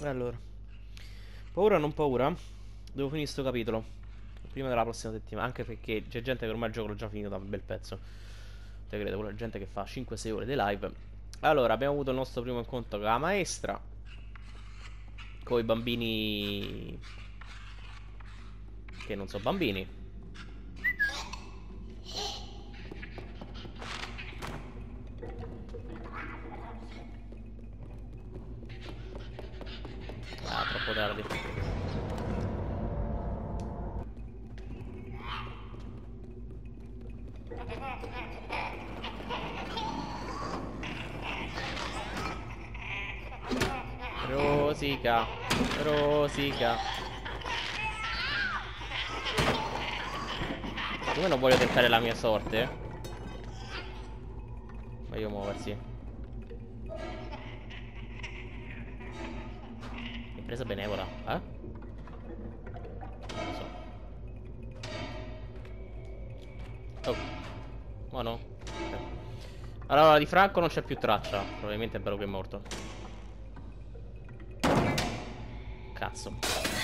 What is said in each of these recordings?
Allora, paura o non paura? Devo finire sto capitolo prima della prossima settimana. Anche perché c'è gente che ormai il gioco l'ha già finito da un bel pezzo. Te credo, quella gente che fa 5-6 ore di live. Allora, abbiamo avuto il nostro primo incontro con la maestra. Con i bambini. Che non so bambini. Ah, troppo tardi. Rosica. Rosica. Come non voglio tentare la mia sorte? Voglio muoversi. Impresa benevola, eh? Non lo so. Oh. Oh no. Ok. Allora, di Franco non c'è più traccia. Probabilmente è bello che è morto. Cazzo.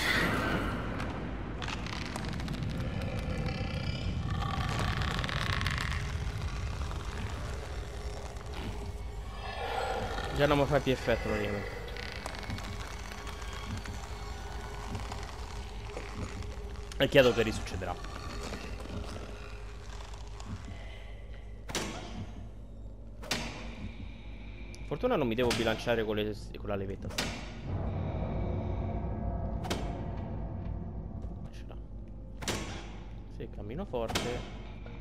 Già non mi fa più effetto praticamente. E chiedo che risuccederà. Fortuna non mi devo bilanciare con la levetta. Ce l'ha. Se cammino forte.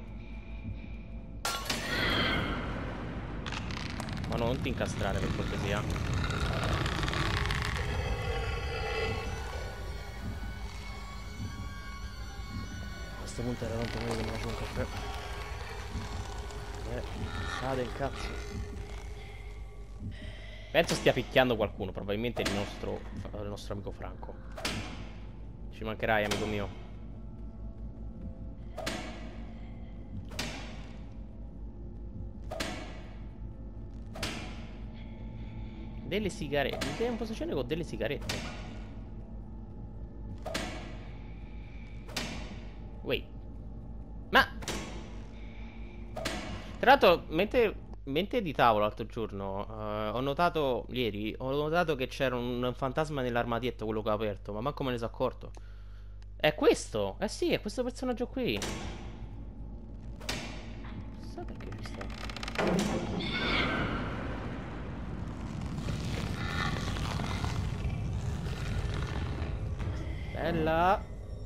Ma no, non ti incastrare per cortesia. A questo punto era tanto meglio che mi faccio un caffè. Sade il cazzo. Penso stia picchiando qualcuno, probabilmente il nostro amico Franco. Ci mancherai, amico mio. Delle sigarette. Mi sei in posizione con delle sigarette. Wait. Ma tra l'altro, mentre editavo l'altro giorno, ho notato, ieri, ho notato che c'era un fantasma nell'armadietto, quello che ho aperto, ma manco me ne sono accorto. È questo? Eh sì, è questo personaggio qui. Chissà perché ci sta. Bella.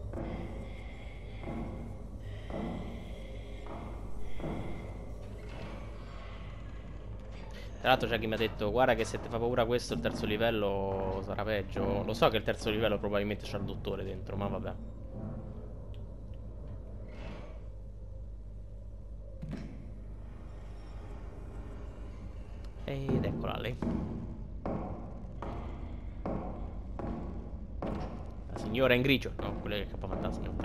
Tra l'altro c'è chi mi ha detto, guarda che se ti fa paura questo, il terzo livello sarà peggio. Lo so che il terzo livello probabilmente c'ha il dottore dentro, ma vabbè. Ed eccola lei. La signora in grigio. No, quella è il capofantasma, non te.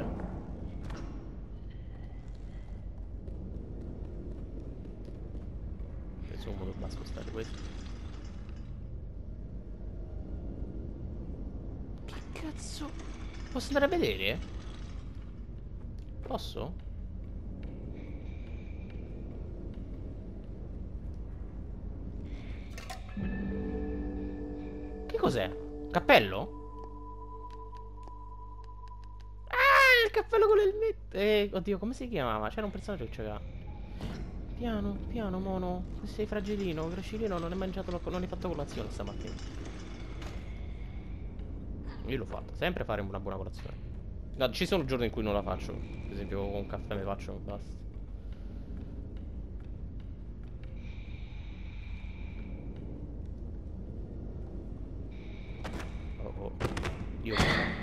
Presumo debba spostare questo. Che cazzo? Posso andare a vedere? Posso? Che cos'è? Cappello? Ah, il cappello con l'elmetto. Oddio, come si chiamava? C'era un personaggio che c'era. Piano, piano, mono. Sei fragilino, gracilino, non hai mangiato non hai fatto colazione stamattina. Io l'ho fatto, sempre fare una buona colazione. No, ci sono giorni in cui non la faccio. Per esempio con un caffè mi faccio e basta. Oh oh. Io corro.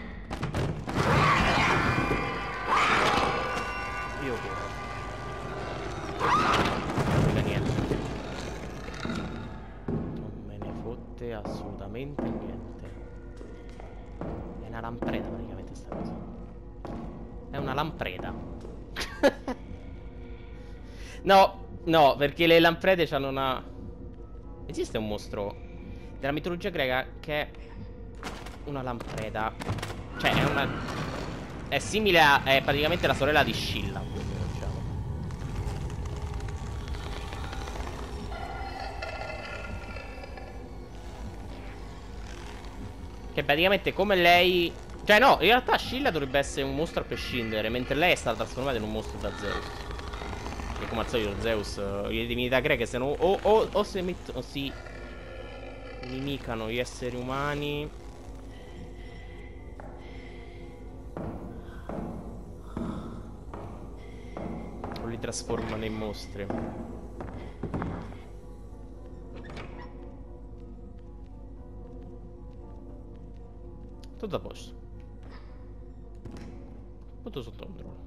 Io corro. Non frega niente. Non me ne fotte assolutamente niente. È una lampreda praticamente sta cosa. È una lampreda. No, no, perché le lamprede hanno una... Esiste un mostro della mitologia greca che è una lampreda. Cioè, è una... È simile a... È praticamente la sorella di Scilla, diciamo. Che praticamente come lei... Cioè no, in realtà Scilla dovrebbe essere un mostro a prescindere, mentre lei è stata trasformata in un mostro da Zeus. E come al solito Zeus, le divinità greche se no, o si inimicano gli esseri umani, o li trasformano in mostri. Tutto a posto. Tutto sotto controllo.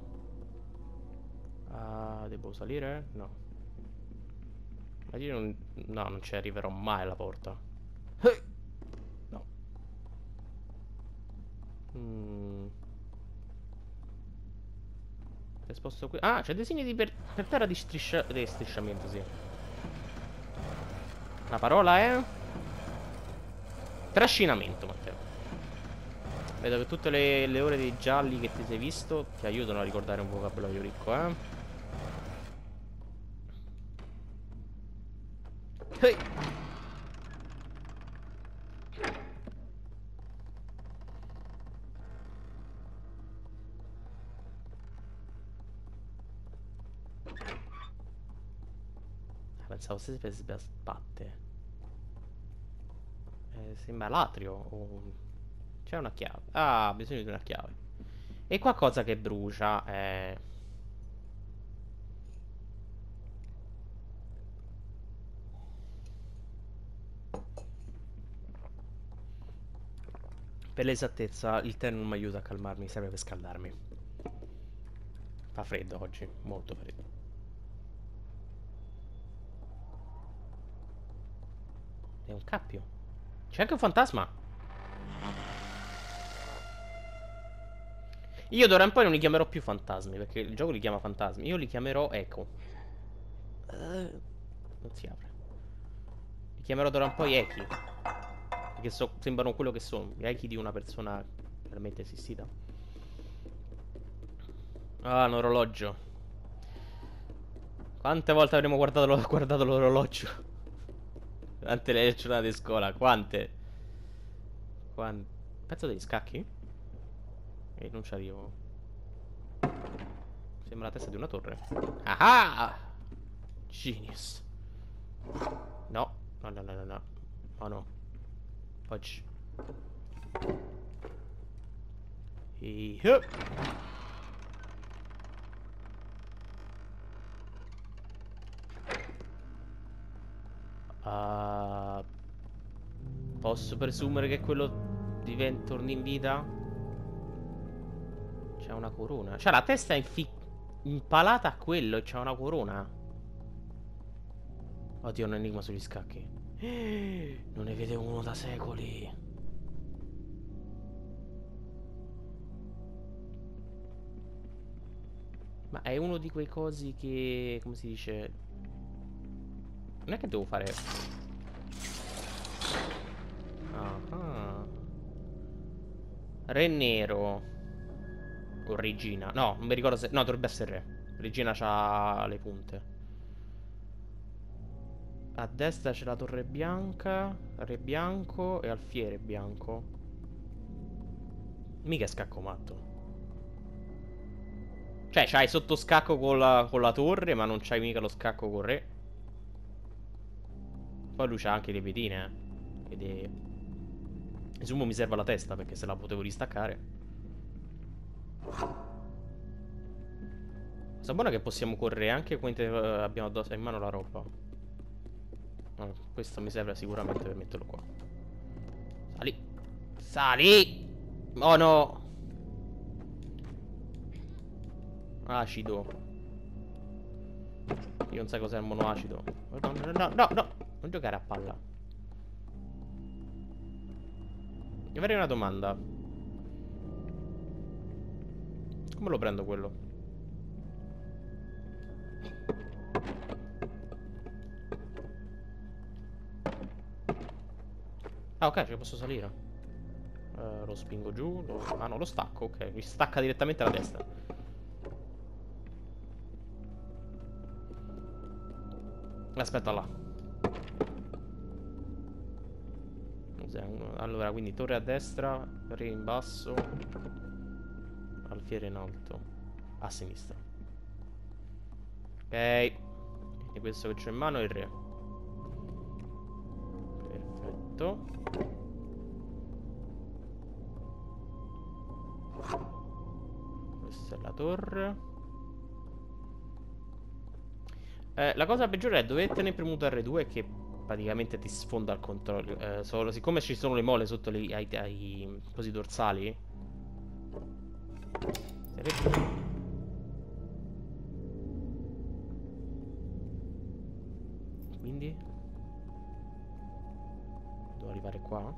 Devo salire? No. Ma io non... No, non ci arriverò mai alla porta. No. Se sposto qui... Ah, c'è dei segni di per terra di strisciamento, sì. La parola è... Trascinamento, Matteo. Vedo che tutte le ore dei gialli che ti sei visto ti aiutano a ricordare un vocabolario ricco, eh. Hey. Pensavo stesse per sbatte. Sembra l'atrio. C'è una chiave. Ah, ho bisogno di una chiave. E qualcosa che brucia. Per l'esattezza, il tè non mi aiuta a calmarmi, serve per scaldarmi. Fa freddo oggi, molto freddo. È un cappio. C'è anche un fantasma. Io d'ora in poi non li chiamerò più fantasmi, perché il gioco li chiama fantasmi. Io li chiamerò eco. Non si apre. Li chiamerò d'ora in poi echi. Perché sembrano quello che sono. Gli echi di una persona veramente esistita. Ah, un orologio. Quante volte avremo guardato l'orologio? Durante le giornate di scuola. Quante? Pezzo degli scacchi? E non ci arrivo. Sembra la testa di una torre. Ah! Genius. No. No, no, no, no, no. Oh no. Oggi. Uh, Posso presumere che quello torni in vita? C'è una corona. Cioè la testa è impalata a quello e c'è una corona. Oddio, un enigma sugli scacchi. Non ne vedevo uno da secoli. Ma è uno di quei cosi che... Come si dice? Non è che devo fare... Ah. Re nero. O regina. No, non mi ricordo se... No, dovrebbe essere re. Regina c'ha le punte. A destra c'è la torre bianca. Re bianco e alfiere bianco. Mica è scacco matto. Cioè, c'hai sotto scacco con la torre, ma non c'hai mica lo scacco con re. Poi lui c'ha anche le pedine. Ed è... Presumo mi serve la testa, perché se la potevo ristaccare. Cosa buona che possiamo correre anche quando abbiamo in mano la roba. Questo mi serve sicuramente per metterlo qua. Sali. Sali. Oh no. Acido. Io non sai cos'è il monoacido. No, no, no, no, no. Non giocare a palla. Mi avrei una domanda. Come lo prendo quello? Ah, ok, ci posso salire. Lo spingo giù. Ah no, lo stacco, ok. Mi stacca direttamente alla destra. Aspetta là. Allora, quindi torre a destra, re in basso, alfiere in alto, a sinistra. Ok. E questo che c'ho in mano è il re. Perfetto. Questa è la torre. La cosa peggiore è dover tenere premuto R2 che praticamente ti sfonda il controllo. Siccome ci sono le mole sotto ai cosi dorsali. Quindi devo arrivare qua.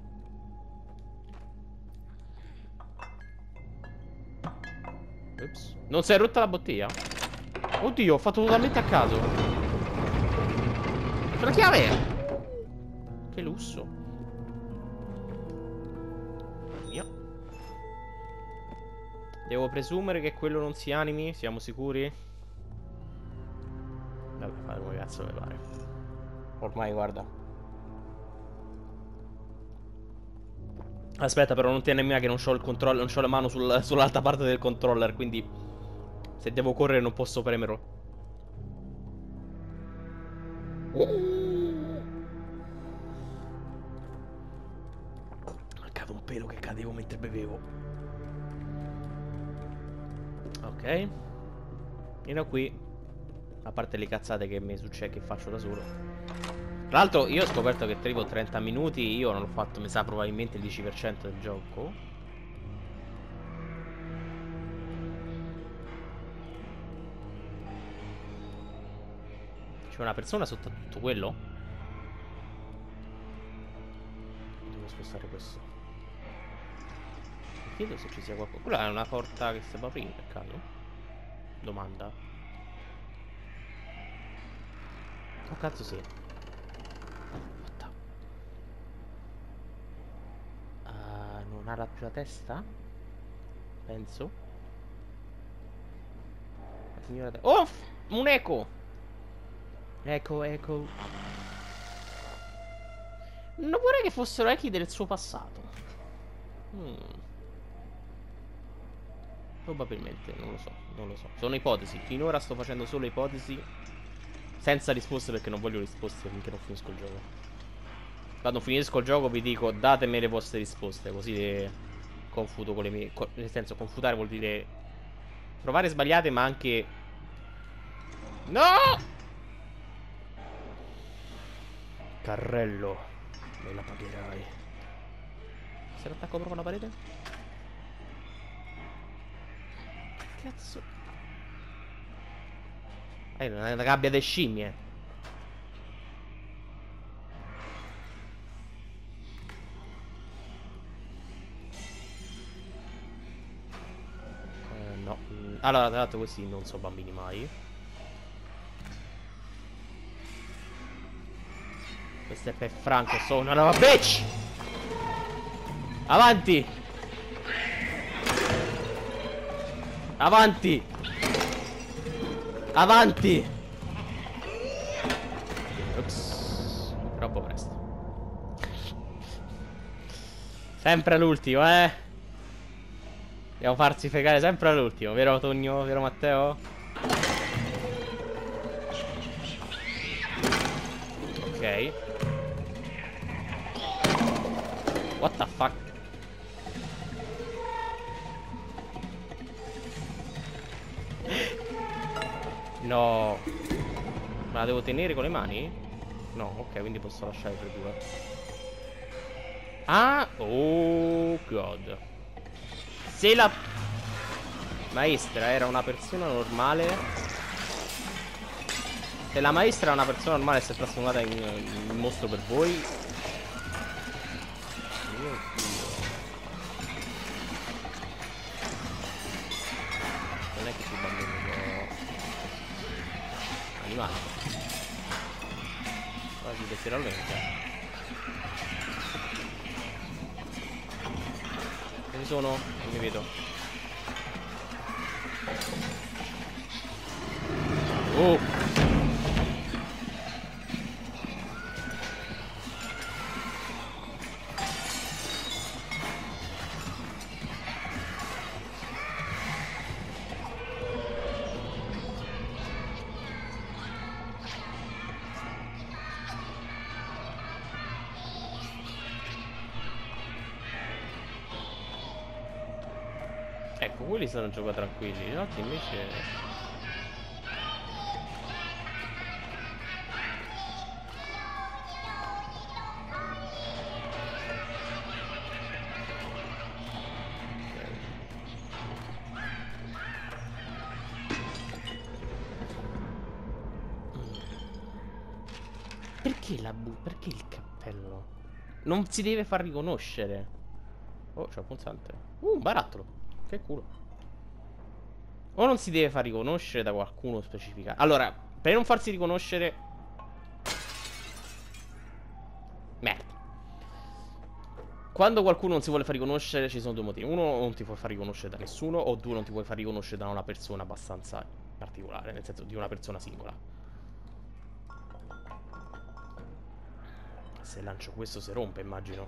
Ops. Non si è rotta la bottiglia? Oddio, ho fatto totalmente a caso. C'è la chiave! Che lusso. Via. Devo presumere che quello non si animi? Siamo sicuri? Vabbè, fare come cazzo mi pare. Ormai, guarda. Aspetta, però non tiene nemmeno che non c'ho il controllo, non c'ho la mano sull'alta parte del controller, quindi se devo correre non posso premerlo. Mancava un pelo che cadevo mentre bevevo. Ok. E da qui, a parte le cazzate che mi succede che faccio da solo. Tra l'altro io ho scoperto che tipo 30 minuti io non ho fatto, mi sa, probabilmente il 10% del gioco. C'è una persona sotto a tutto quello? Devo spostare questo. Mi chiedo se ci sia qualcosa. Quella è una porta che si può aprire per caso? Domanda. Oh cazzo sì. Non ha più la testa? Penso. La signora oh! Un eco! Eco. Non vorrei che fossero echi del suo passato. Probabilmente, non lo so. Sono ipotesi. Finora sto facendo solo ipotesi. Senza risposte perché non voglio risposte finché non finisco il gioco. Quando finisco il gioco vi dico datemi le vostre risposte. Così le confuto con le mie. Nel senso, confutare vuol dire trovare sbagliate, ma anche. No! Carrello, me la pagherai. Se l'attacco proprio alla parete? Cazzo. Una gabbia delle scimmie. No. Allora, tra l'altro questi non sono bambini mai. Questo è per Franco, sono una bitch! Avanti! Avanti! Avanti! Ops. Troppo presto. Sempre all'ultimo, eh? Dobbiamo farsi fregare sempre all'ultimo, vero Togno? Vero Matteo? Ok. What the fuck? No. Ma la devo tenere con le mani? No, ok, quindi posso lasciare per due. Ah, oh god. Se la maestra era una persona normale. Se la maestra è una persona normale e si è trasformata in mostro per voi. Mio Dio. Non è che si bambini sono animali. Quasi letteralmente. Ci sono? Non mi vedo. Oh! Ecco, quelli sono gioco tranquilli, gli altri invece... Perché perché il cappello? Non si deve far riconoscere. Oh, c'è un pulsante. Un barattolo. Che culo. O non si deve far riconoscere da qualcuno specificato. Allora, per non farsi riconoscere... Merda. Quando qualcuno non si vuole far riconoscere ci sono due motivi. Uno, non ti puoi far riconoscere da nessuno. O due, non ti puoi far riconoscere da una persona abbastanza particolare. Nel senso di una persona singola. Se lancio questo si rompe, immagino.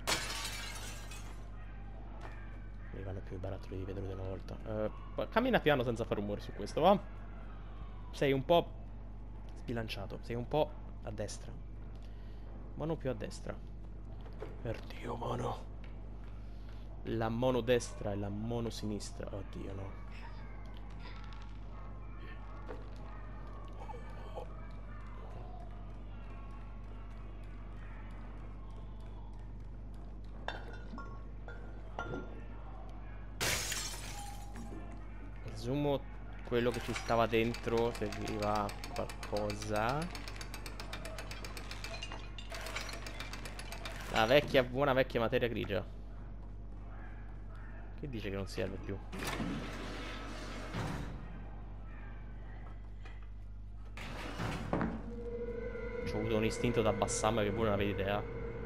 Mi vanno più i barattoli di vetro di una volta. Cammina piano senza fare rumore su questo, va? Sei un po' sbilanciato. Sei un po' a destra. Mano più a destra. Oddio, mano. La mono destra e la mono sinistra. Oddio, no. Presumo quello che ci stava dentro serviva a qualcosa. La vecchia, buona vecchia materia grigia. Che dice che non serve più? C'ho avuto un istinto da bassarmi che voi non avete idea.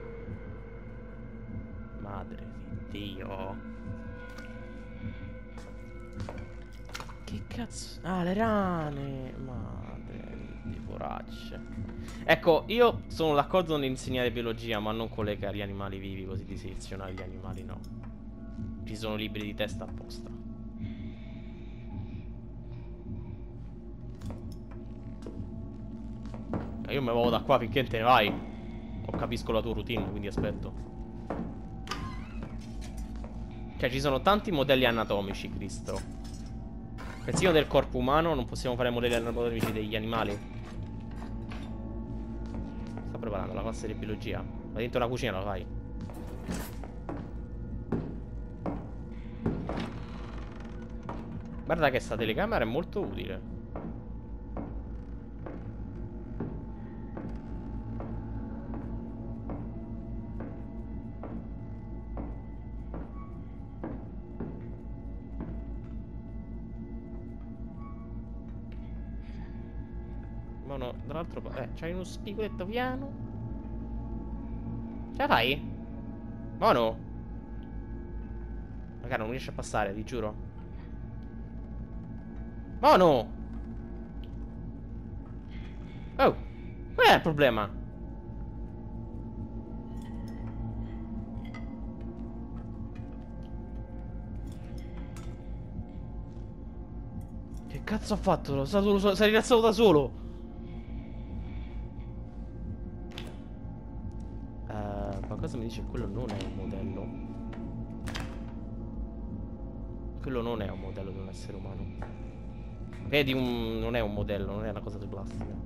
Madre di Dio. Che cazzo? Ah, le rane. Madre di poracce. Ecco, io sono d'accordo nell'insegnare biologia, ma non collega gli animali vivi, così di selezionare gli animali, no. Ci sono libri di testa apposta. Io me ne vado da qua finché te ne vai. O capisco la tua routine, quindi aspetto. Cioè, ci sono tanti modelli anatomici, Cristo. Persino del corpo umano, non possiamo fare modelli anatomici degli animali. Sto preparando la classe di biologia. Ma dentro la cucina la fai. Guarda che sta telecamera è molto utile. Ma no, dall'altro... c'hai uno spigoletto piano. Ce la fai? Mono? Magari non riesce a passare, ti giuro. Mono! Oh! Qual è il problema? Che cazzo ha fatto? Si è rilassato da solo. Qualcosa mi dice che quello non è un modello. Quello non è un modello di un essere umano. Vedi, non è un modello, non è una cosa di plastica.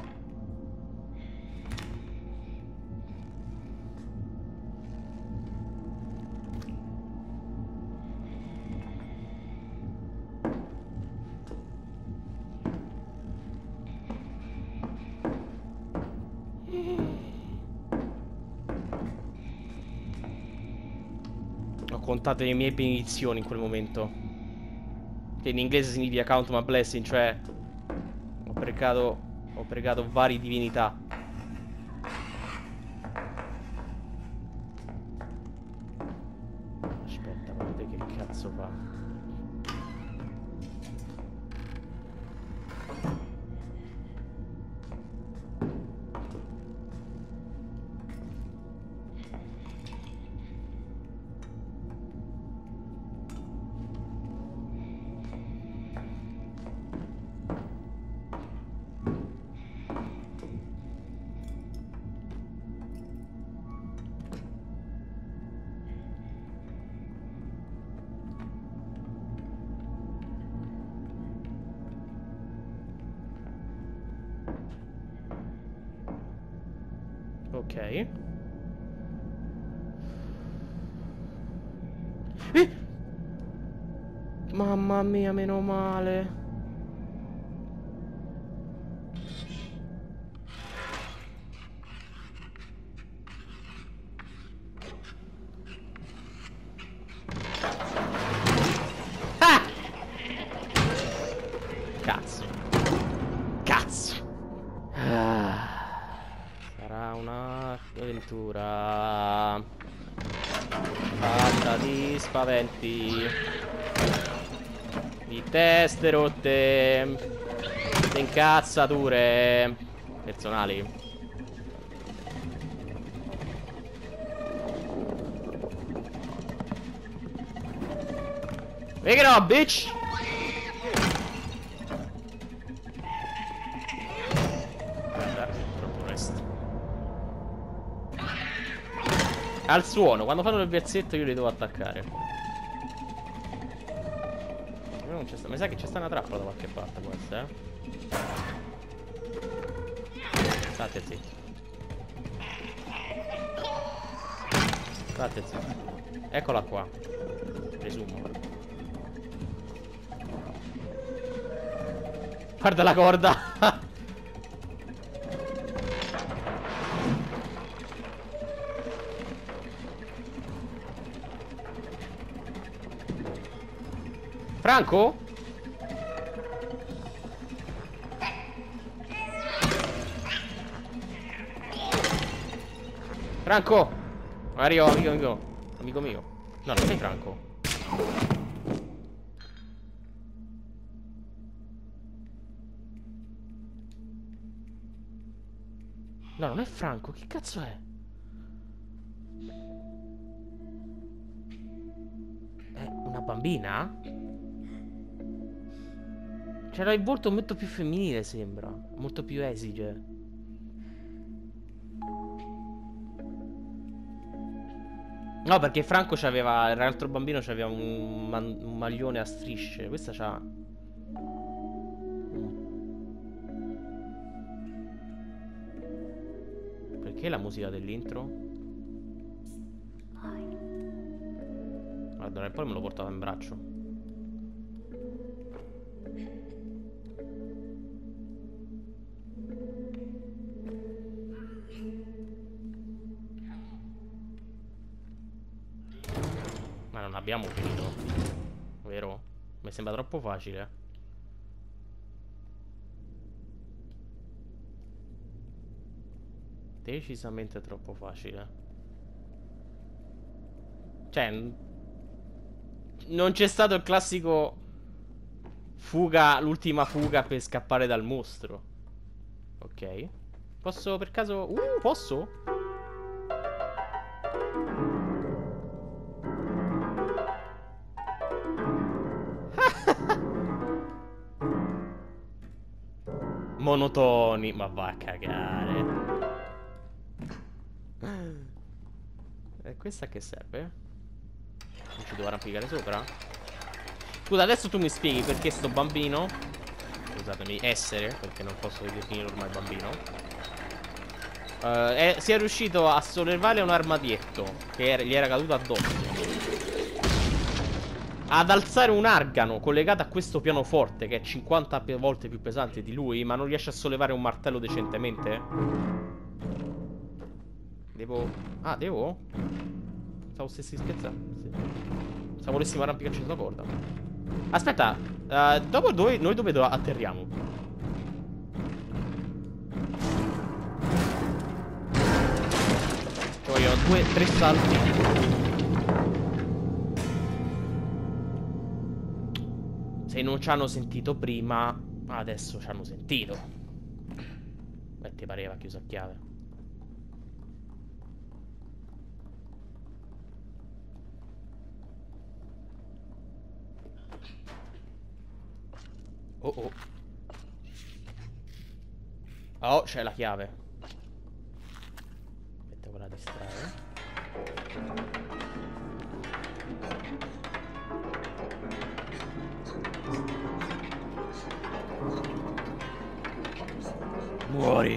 Ho contato le mie benedizioni in quel momento. Che in inglese significa count my blessing, cioè ho pregato varie divinità. Aspetta, cazzo fa? Ok. Mamma mia, meno male. Ah! Cazzo. Cazzo. Sarà un'avventura fatta di spaventi, di teste rotte, di incazzature personali. Pick it up, bitch! Guarda, troppo presto. Al suono, quando fanno il versetto io li devo attaccare. Non c'è sta... Mi sa che c'è sta una trappola da qualche parte, può essere, State zitto. State zitto. Eccola qua. Presumo. Guarda la corda. Franco? Franco! Mario, amico mio. Amico mio. No, non sei Franco. No, non è Franco. Che cazzo è? È una bambina? C'era il volto molto più femminile, sembra. Molto più esige. No, perché Franco c'aveva... L'altro bambino c'aveva un maglione a strisce. Questa c'ha... Perché la musica dell'intro? Guarda, e poi me l'ho portato in braccio. Ma non abbiamo finito, vero? Mi sembra troppo facile. Decisamente troppo facile. Cioè, non c'è stato il classico fuga, l'ultima fuga per scappare dal mostro. Ok. Posso per caso... posso? Monotoni. Ma va a cagare. E questa a che serve? Non ci devo arrampicare sopra? Scusa, adesso tu mi spieghi perché sto bambino, scusatemi, essere, perché non posso definire ormai bambino, si è riuscito a sollevare un armadietto che gli era caduto addosso, ad alzare un argano collegato a questo pianoforte che è 50 volte più pesante di lui, ma non riesce a sollevare un martello decentemente? Devo... Ah, devo? Stavo stessi scherzando. Sì. Se volessimo arrampicarci sulla corda. Aspetta, dopo noi dove atterriamo? Ci vogliono 2-3 salti. Se non ci hanno sentito prima, adesso ci hanno sentito. Beh, ti pareva chiuso a chiave. Oh oh. Oh, c'è la chiave. Aspetta, quella distrae. Muori.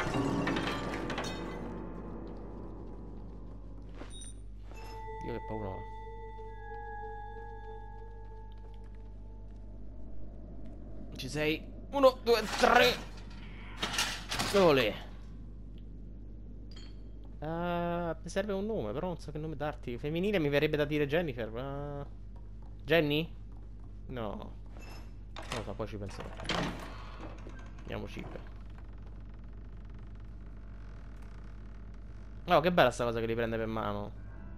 Io che paura ho. Ci sei? 1, 2, 3. Olè. Mi serve un nome, però non so che nome darti. Femminile mi verrebbe da dire Jennifer. Jenny? No. Non lo so, poi ci penserò. Andiamo 5. Oh, che bella sta cosa che li prende per mano.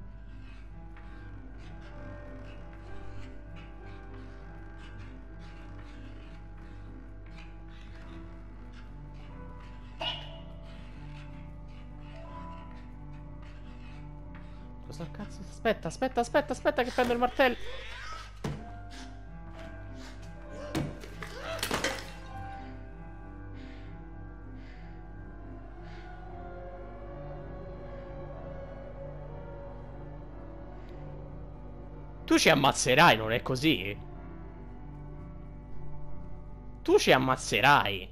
Cosa cazzo? Aspetta, aspetta, aspetta, aspetta che prendo il martello. Tu ci ammazzerai, non è così? Tu ci ammazzerai.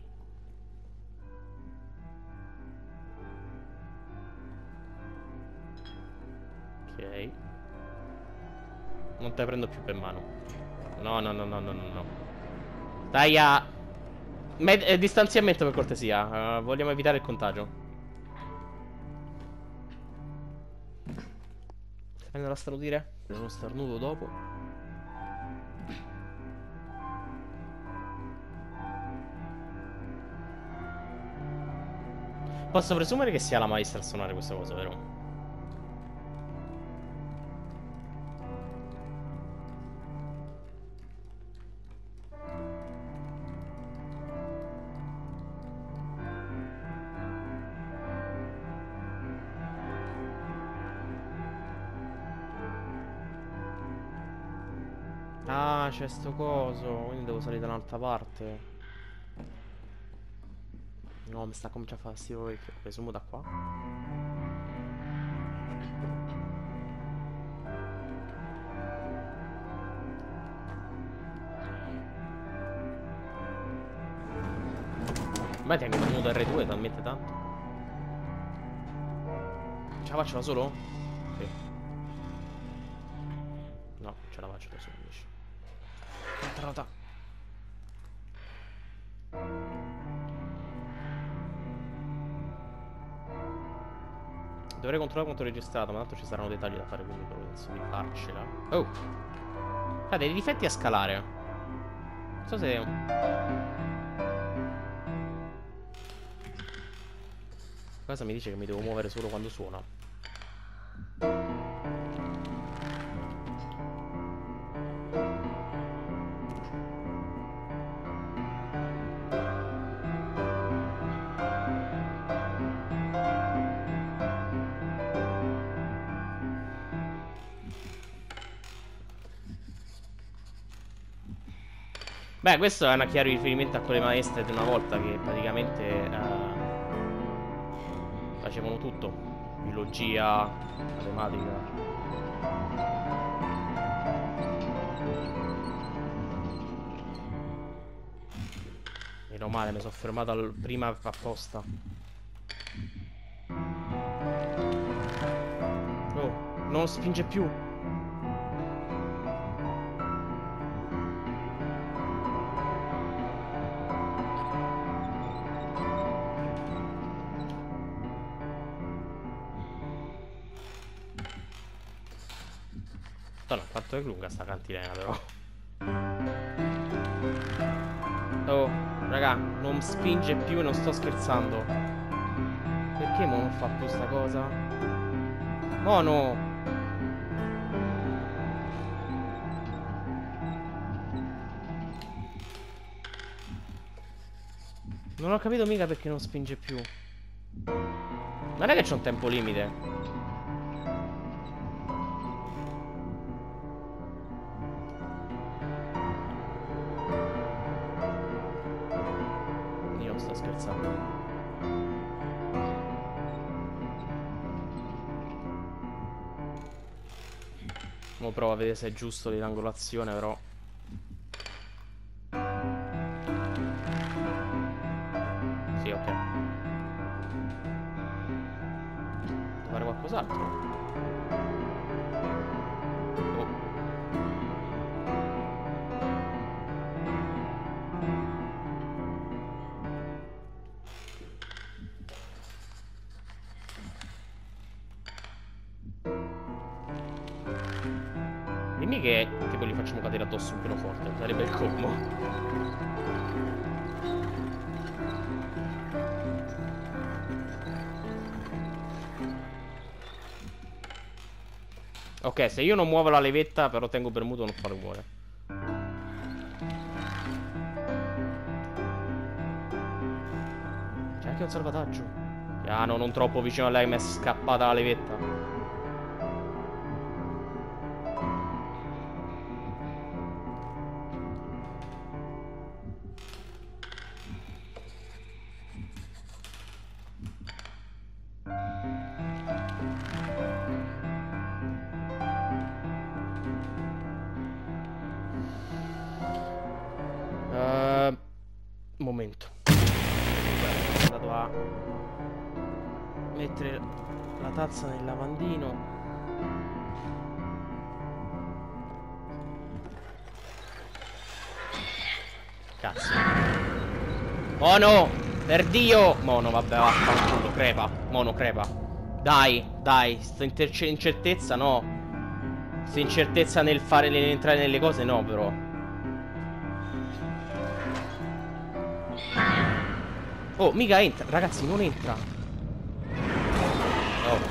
Ok. Non te prendo più per mano. No, no, no, no, no, no, no. Stai a... distanziamento per cortesia. Vogliamo evitare il contagio. Prendo la starnutire? Prendo lo starnuto dopo. Posso presumere che sia la maestra a suonare questa cosa, vero? Ah, c'è sto coso. Quindi devo salire da un'altra parte. No, mi sta cominciando a fare fastidio perché presumo da qua. Ma ti hai venuto R2 talmente tanto. Ce la faccio da solo? Sì. No, ce la faccio da solo invece. Quanta nota? Dovrei controllare quanto ho registrato, ma tanto ci saranno dettagli da fare, quindi penso di farcela. Oh! Ha dei difetti a scalare. Non so se... Cosa mi dice che mi devo muovere solo quando suona? Beh, questo è un chiaro riferimento a quelle maestre di una volta che praticamente facevano tutto. Biologia, matematica. Meno male, mi sono fermato prima apposta. Oh, non spinge più. No, quanto è lunga sta cantilena però. Oh, raga, non spinge più e non sto scherzando. Perché mo non fa più sta cosa? Oh no. Non ho capito mica perché non spinge più. Non è che c'è un tempo limite. Io non sto scherzando. Mo provo a vedere se è giusto l'angolazione, però. Sì, ok. Devo fare qualcos'altro? Oh. Dimmi che tipo li facciamo cadere addosso un pianoforte. Sarebbe il colmo. Ok, se io non muovo la levetta, però tengo premuto, non fa rumore. C'è anche un salvataggio. Piano, non troppo vicino a lei, mi è scappata la levetta. Momento. Sono andato a mettere la tazza nel lavandino. Cazzo. Mono! Per Dio! Mono, vabbè, vaffanculo, crepa. Mono, crepa. Dai, dai, sta incertezza no. Sta incertezza nel fare entrare nelle cose no, però. Oh, mica entra, ragazzi, non entra. Ok.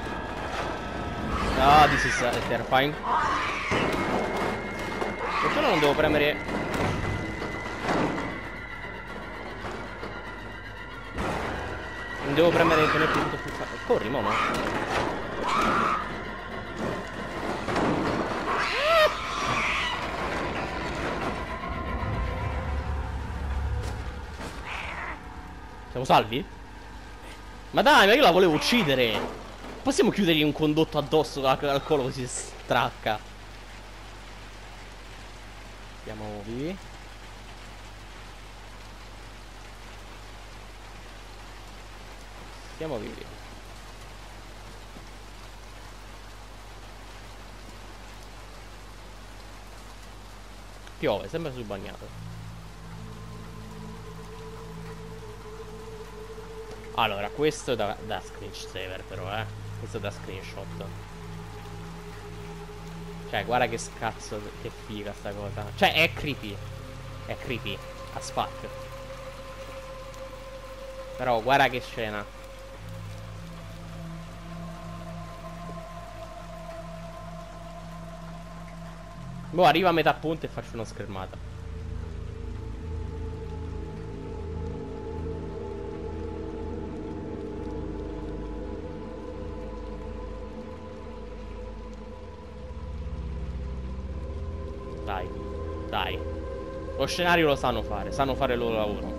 Ah, this is terrifying. Perché non devo premere. Non devo premere il tenerti tutto più facile. Corri, mono. Siamo salvi? Ma dai, ma io la volevo uccidere. Possiamo chiudergli un condotto addosso al collo così stracca. Siamo vivi. Siamo vivi. Piove, sembra sul bagnato. Allora, questo è da screensaver però, questo è da screenshot. Cioè, guarda che scazzo, che figa sta cosa. Cioè, è creepy. È creepy. A spark. Però, guarda che scena. Boh, arriva a metà punto e faccio una schermata. Dai, dai. Lo scenario lo sanno fare il loro lavoro.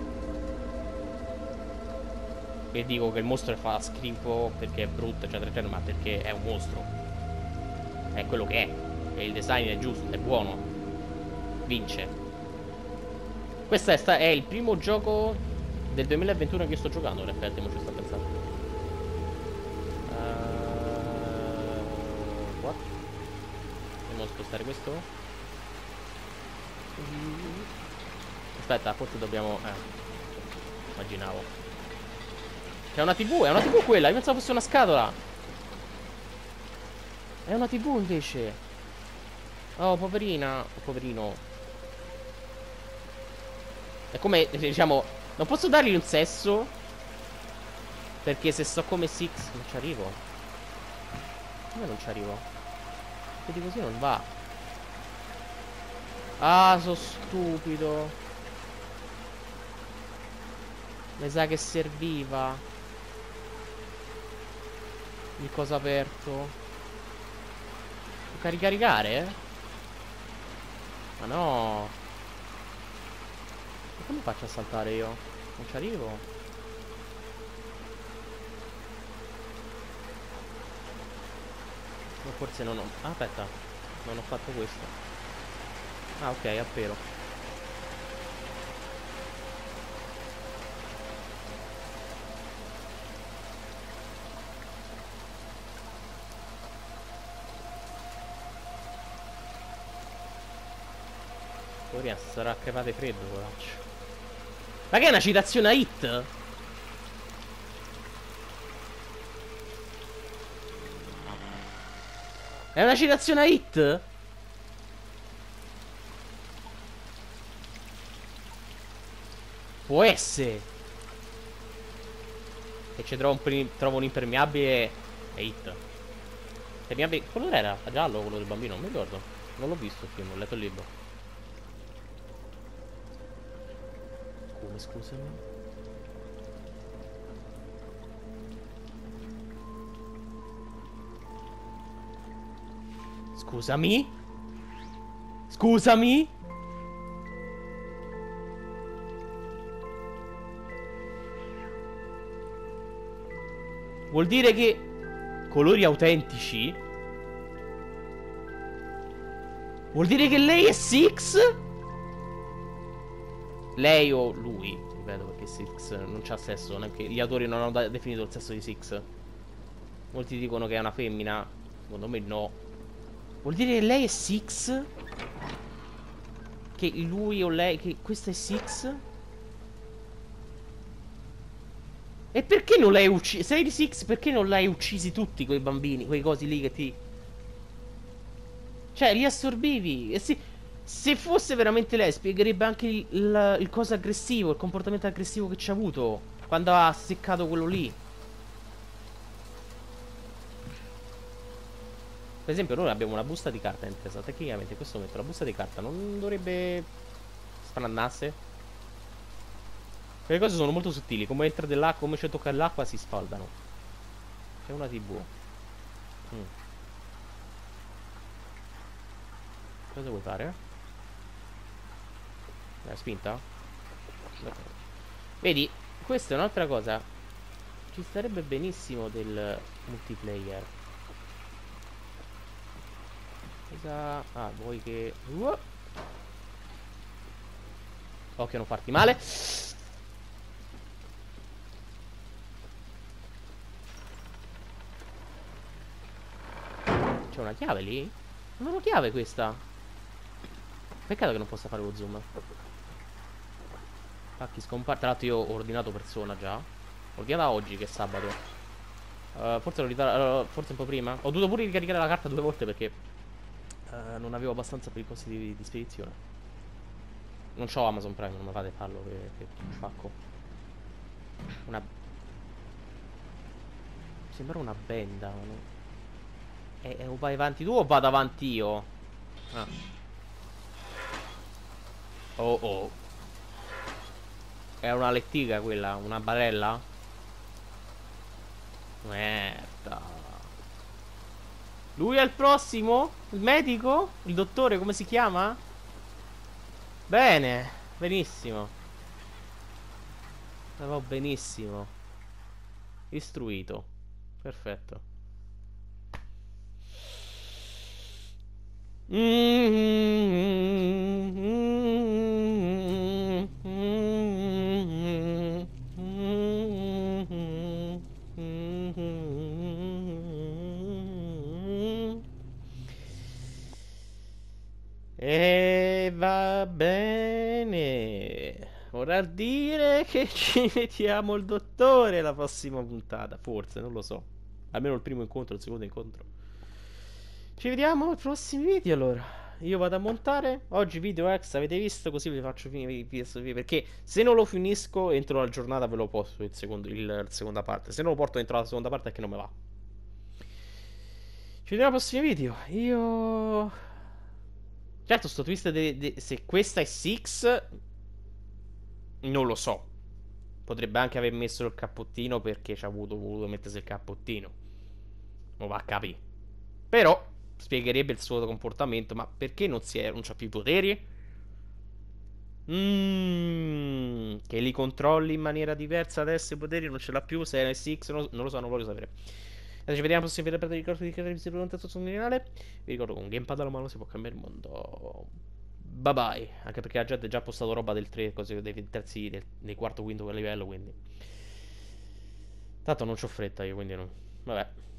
E dico che il mostro fa schifo perché è brutto, eccetera, eccetera, ma perché è un mostro. È quello che è. E il design è giusto, è buono. Vince. Questo è il primo gioco del 2021 che io sto giocando, in effetti, non ci sto pensando. What? Andiamo a spostare questo. Aspetta, forse dobbiamo. Immaginavo. C'è una TV, è una TV quella, io pensavo fosse una scatola. È una TV invece. Oh, poverina. Poverino. È come, diciamo, non posso dargli un sesso. Perché se sto come Six non ci arrivo. Come non ci arrivo? Vedi così non va. Ah, sono stupido. Mi sa che serviva il coso aperto. Tocca ricaricare, eh? Ma no. Ma come faccio a saltare io? Non ci arrivo. O forse non ho... Ah, aspetta. Non ho fatto questo. Ah, ok, a pelo. Gloria sarà crepate freddo, poraccio. Ma che è una citazione a Hit? È una citazione a Hit? Può essere. E ci trovo un impermeabile e Hit. Impermeabile... Che colore era? A giallo quello del bambino? Non mi ricordo. Non l'ho visto il film, ho letto il libro. Come, scusami? Scusami? Scusami? Vuol dire che colori autentici? Vuol dire che lei è Six? Lei o lui? Ripeto, perché Six non c'ha sesso. Neanche gli autori non hanno definito il sesso di Six. Molti dicono che è una femmina. Secondo me no. Vuol dire che lei è Six? Che lui o lei... Che questa è Six? E perché non l'hai uccisi? Sei di Six, perché non l'hai uccisi tutti quei bambini? Quei cosi lì che ti... Cioè, li assorbivi. E se fosse veramente lei, spiegherebbe anche il coso aggressivo, il comportamento aggressivo che c'ha avuto quando ha seccato quello lì. Per esempio, noi abbiamo una busta di carta intesa. Tecnicamente, in questo momento la busta di carta non dovrebbe spannarsi. Le cose sono molto sottili. Come entra dell'acqua, come c'è tocca l'acqua, si spaldano. C'è una TV. Cosa vuoi fare? L'hai spinta? Vedi, questa è un'altra cosa. Ci starebbe benissimo del multiplayer. Cosa... Ah, vuoi che... Occhio a non farti male. C'è una chiave lì? Non è una chiave questa. Peccato che non possa fare lo zoom. Pacchi scomparti. Tra l'altro io ho ordinato persona già. Ho ordinata oggi che è sabato. Forse l'ho ordinata forse un po' prima. Ho dovuto pure ricaricare la carta 2 volte perché non avevo abbastanza per i costi di spedizione. Non c'ho Amazon Prime, non mi fate farlo che spacco. Una... Sembra una benda. O vai avanti tu o vado avanti io? Ah. Oh oh. È una lettiga quella, una barella? Merda. Lui è il prossimo? Il medico? Il dottore, come si chiama? Bene, benissimo. Va benissimo. Istruito. Perfetto. E va bene. Vorrà dire che ci mettiamo il dottore la prossima puntata. Forse, non lo so. Almeno il primo incontro, il secondo incontro. Ci vediamo ai prossimi video allora. Io vado a montare. Oggi video extra, avete visto? Così vi faccio finire il video. Perché se non lo finisco entro la giornata ve lo posto il seconda parte. Se non lo porto entro la seconda parte è che non me va. Ci vediamo ai prossimi video. Io... Certo, sto twist se questa è Six non lo so. Potrebbe anche aver messo il cappottino perché ci ha voluto mettersi il cappottino. Non va a capire. Però spiegherebbe il suo comportamento. Ma perché non c'ha più i poteri? Che li controlli in maniera diversa adesso i poteri non ce l'ha più. Se è NSX, non lo so, non voglio sapere. Adesso ci vediamo se vi ricordo di creare di pronto sul canale. Vi ricordo che con Gamepad alla mano si può cambiare il mondo. Bye bye. Anche perché la gente ha già postato roba del 3, così dei terzi, del quarto, quinto livello. Quindi tanto non c'ho fretta io, quindi no. Vabbè.